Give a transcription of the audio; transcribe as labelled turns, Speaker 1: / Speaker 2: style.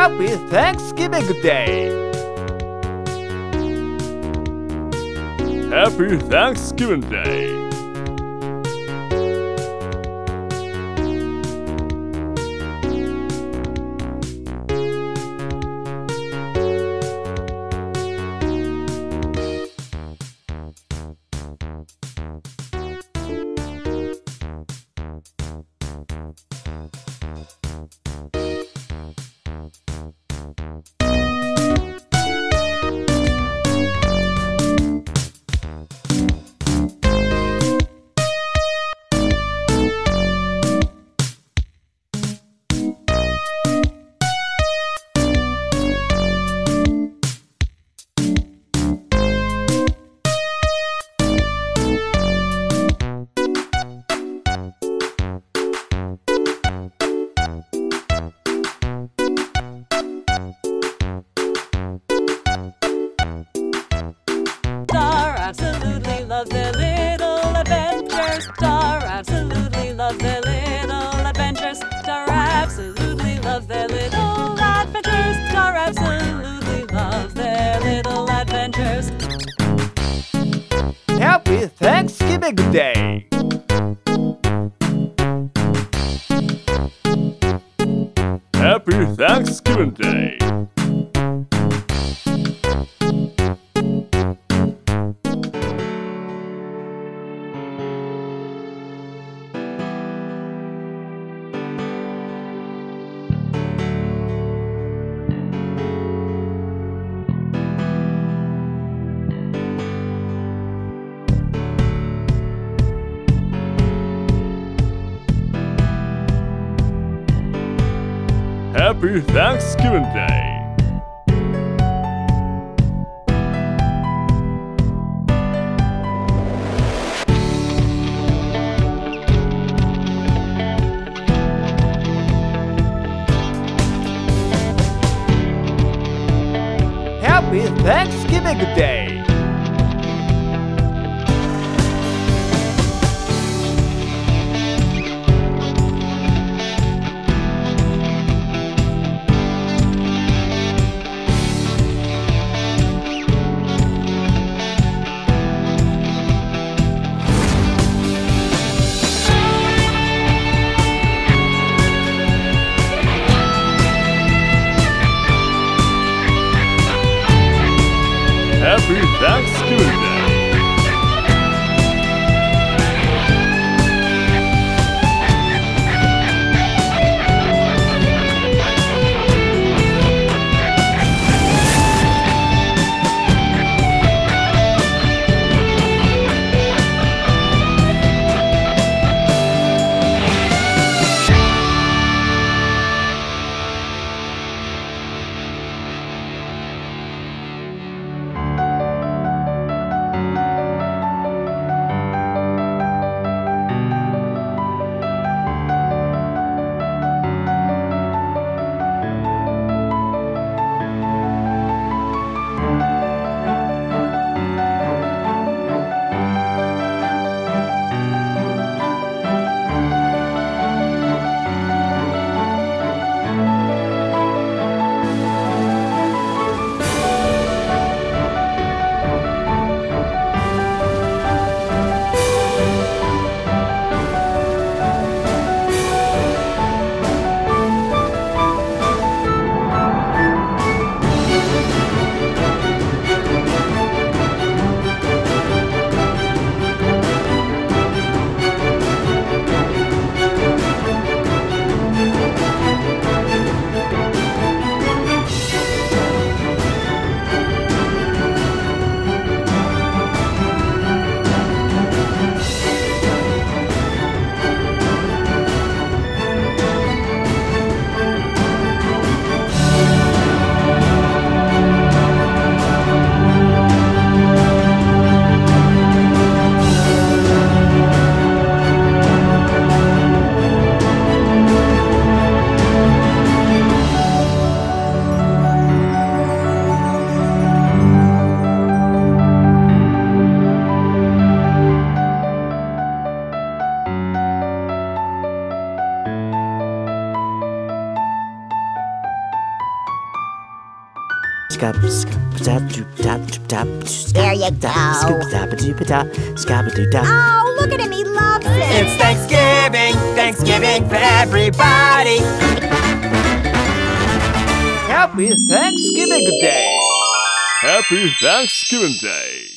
Speaker 1: Happy Thanksgiving Day!
Speaker 2: Happy Thanksgiving Day!
Speaker 3: Absolutely love their little adventures. Star absolutely love their little adventures. Star absolutely love their little adventures. Star absolutely love their little adventures.
Speaker 1: Happy Thanksgiving Day!
Speaker 2: Happy Thanksgiving Day! Happy Thanksgiving Day!
Speaker 1: Happy Thanksgiving Day!
Speaker 2: Happy Thanksgiving Day!
Speaker 4: There you go. Oh, look at him, he loves it.
Speaker 1: It's Thanksgiving, Thanksgiving for everybody. Happy Thanksgiving Day.
Speaker 2: Happy Thanksgiving Day.